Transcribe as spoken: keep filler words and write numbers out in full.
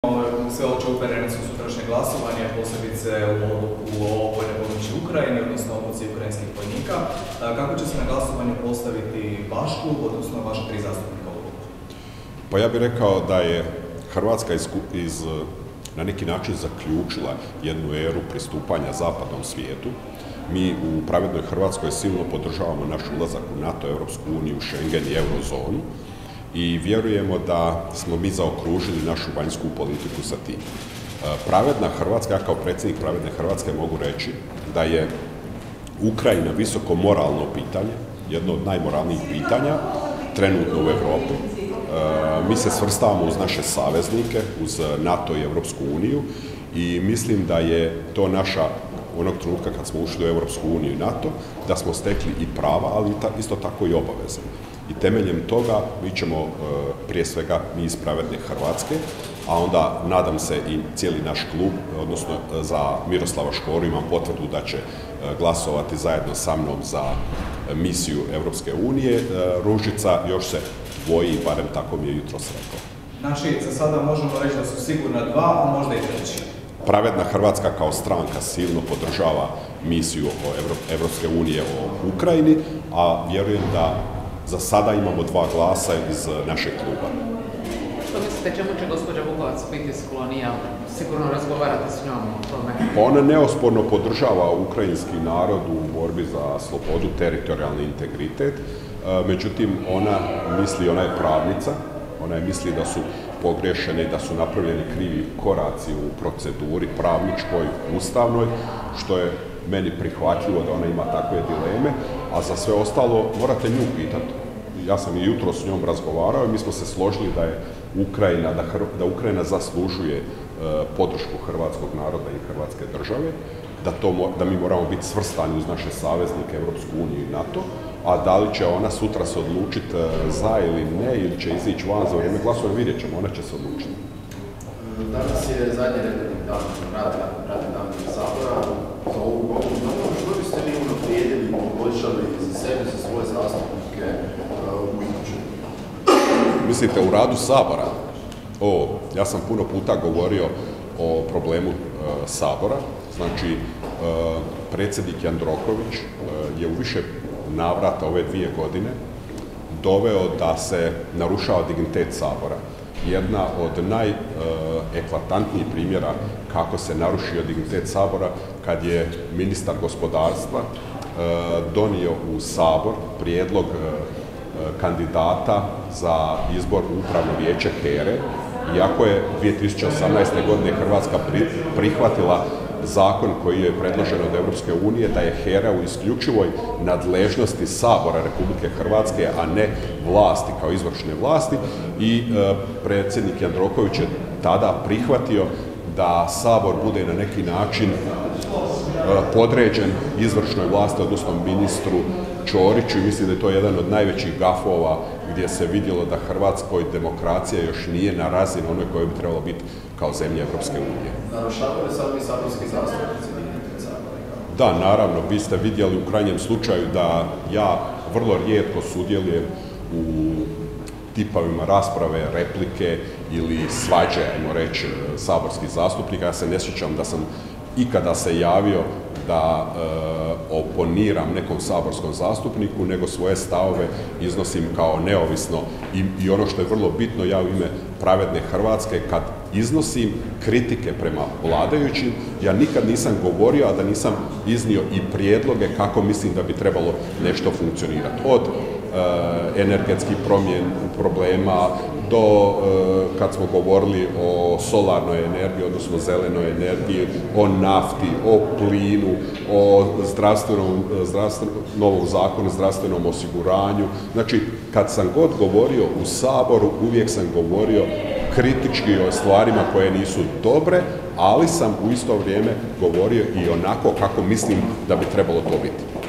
Sve ovo će konferenciju sutrašnje glasovanje, posebice u obuku o vojnoj pomoći Ukrajini, odnosno obuci ukrajinskih vojnika. Kako će se na glasovanju postaviti vaš klub, odnosno vaša tri zastupnika u obuku? Pa ja bih rekao da je Hrvatska iz, iz, na neki način zaključila jednu eru pristupanja zapadnom svijetu. Mi u Pravednoj Hrvatskoj silno podržavamo naš ulazak u NATO, Europsku uniju, Schengen i Eurozonu. I vjerujemo da smo mi zaokružili našu vanjsku politiku sa tim. Pravedna Hrvatska, ja kao predsjednik Pravedne Hrvatske mogu reći da je Ukrajina visoko moralno pitanje, jedno od najmoralnijih pitanja trenutno u Europi. Mi se svrstavamo uz naše saveznike, uz NATO i Europsku uniju i mislim da je to naša, onog trenutka kad smo ušli u Europsku uniju i NATO, da smo stekli i prava, ali isto tako i obaveze. I temeljem toga mi ćemo prije svega mi iz Pravedne Hrvatske, a onda nadam se i cijeli naš klub, odnosno za Miroslava Škoru imam potvrdu da će glasovati zajedno sa mnom za misiju Europske unije. Ružica još se boji, barem tako mi je jutros rekao. Znači, za sada možemo reći da su sigurna dva, a možda i treći. Pravedna Hrvatska kao stranka silno podržava misiju Europske unije o Ukrajini, a vjerujem da za sada imamo dva glasa iz našeg kluba. Što mislite, čemu će gospođa Vukovac biti sklonija? Sigurno razgovarate s njom o tome. Pa ona neosporno podržava ukrajinski narod u borbi za slobodu, teritorijalni integritet. Međutim, ona misli, ona je pravnica, ona je misli da su pogrešene i da su napravljeni krivi koraci u proceduri pravničkoj, ustavnoj, što je meni prihvatljivo da ona ima takve dileme, a za sve ostalo morate nju pitati. Ja sam i jutro s njom razgovarao i mi smo se složili da je Ukrajina, da, Hr, da Ukrajina zaslužuje e, podršku hrvatskog naroda i hrvatske države, da, to, da mi moramo biti svrstani uz naše saveznike, Europsku uniju i NATO, a da li će ona sutra se odlučiti e, za ili ne, ili će izići van za vrijeme glasovanja, vidjet ćemo, ona će se odlučiti. Danas je zadnji redovni dan, radni dan Sabora. Za ovu godinu, što biste vi unaprijedili i poboljšali za sebe, za svoje zastupnike u idućem? Mislite u radu Sabora? O, ja sam puno puta govorio o problemu e, Sabora. Znači, e, predsjednik Jandroković e, je u više navrata ove dvije godine doveo da se narušava dignitet Sabora. Jedna od najeklatantnijih primjera kako se narušio dignitet Sabora kad je ministar gospodarstva donio u Sabor prijedlog kandidata za izbor u Upravno vijeće HERA-e, iako je dvije tisuće osamnaeste. godine Hrvatska prihvatila zakon koji je predložen od Europske unije da je HERA u isključivoj nadležnosti Sabora Republike Hrvatske, a ne vlasti kao izvršne vlasti i e, predsjednik Jandroković je tada prihvatio da Sabor bude na neki način e, podređen izvršnoj vlasti, odnosno ministru Ćoriću i mislim da je to jedan od najvećih gafova gdje se vidjelo da Hrvatskoj demokracija još nije na razini onoj kojoj bi trebalo biti kao zemlja Europske unije. Narušavaju li sad mi saborski zastupnici dignitet Sabora? Da, naravno, vi ste vidjeli u krajnjem slučaju da ja vrlo rijetko sudjelujem u tipovima rasprave, replike ili svađe, ajmo reći, saborskih zastupnika. Ja se ne sjećam da sam ikada se javio da e, oponiram nekom saborskom zastupniku, nego svoje stavove iznosim kao neovisno i, i ono što je vrlo bitno, ja u ime Pravedne Hrvatske kad iznosim kritike prema vladajućim, ja nikad nisam govorio, a da nisam iznio i prijedloge kako mislim da bi trebalo nešto funkcionirati. Od e, energetskih promjen, problema, do e, kad smo govorili o solarnoj energiji, odnosno zelenoj energiji, o nafti, o plinu, o zdravstvenom, zdravstvenom, novom zakonu o zdravstvenom osiguranju. Znači, kad sam god govorio u Saboru, uvijek sam govorio kritički o stvarima koje nisu dobre, ali sam u isto vrijeme govorio i onako kako mislim da bi trebalo to biti.